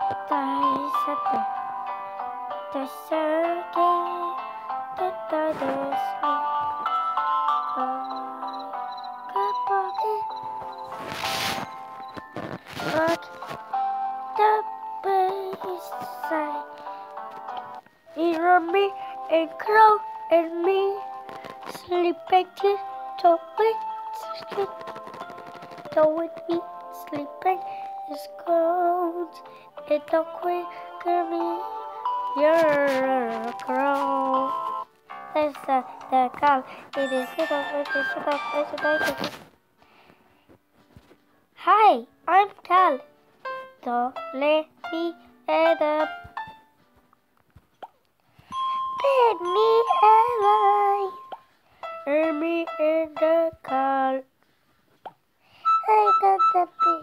The circuit, the but the bayside, near me and crow and me, sleeping to with me, sleeping is cold, it don't quicker me, you're a crow. There's the cow, it is Hi, I'm Cal. Don't let me at the let me alive. Hear me in the call. I got the big.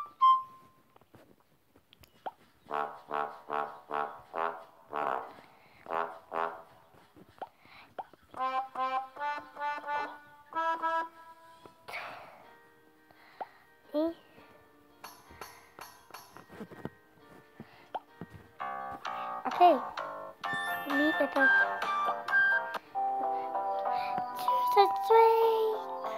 Okay, me at the just wait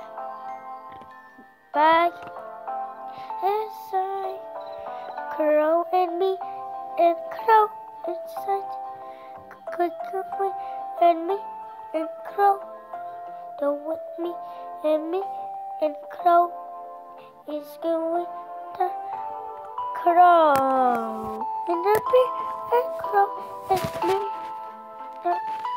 back inside. Crow and me and crow inside. Quick and me and crow. Don't with me and crow is going the crow. And the big and crow and me.